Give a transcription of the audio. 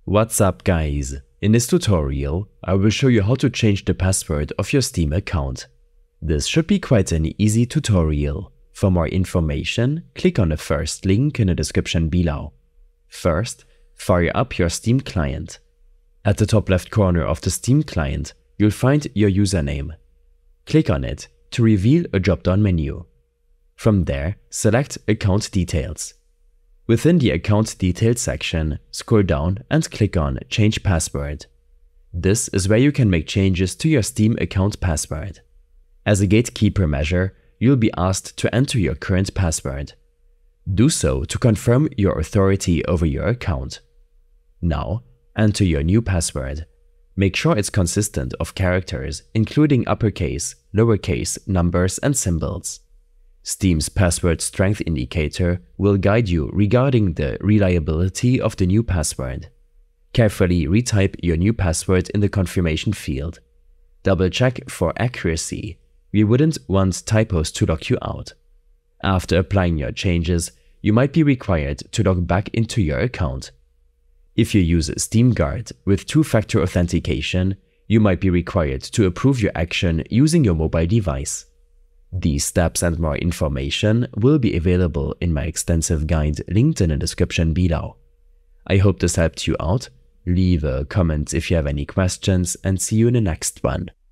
What's up guys? In this tutorial, I will show you how to change the password of your Steam account. This should be quite an easy tutorial. For more information, click on the first link in the description below. First, fire up your Steam client. At the top left corner of the Steam client, you'll find your username. Click on it to reveal a drop-down menu. From there, select Account Details. Within the Account Details section, scroll down and click on Change Password. This is where you can make changes to your Steam account password. As a gatekeeper measure, you'll be asked to enter your current password. Do so to confirm your authority over your account. Now, enter your new password. Make sure it's consistent of characters, including uppercase, lowercase, numbers, and symbols. Steam's password strength indicator will guide you regarding the reliability of the new password. Carefully retype your new password in the confirmation field. Double check for accuracy. We wouldn't want typos to lock you out. After applying your changes, you might be required to log back into your account. If you use SteamGuard with two-factor authentication, you might be required to approve your action using your mobile device. These steps and more information will be available in my extensive guide linked in the description below. I hope this helped you out. Leave a comment if you have any questions and see you in the next one.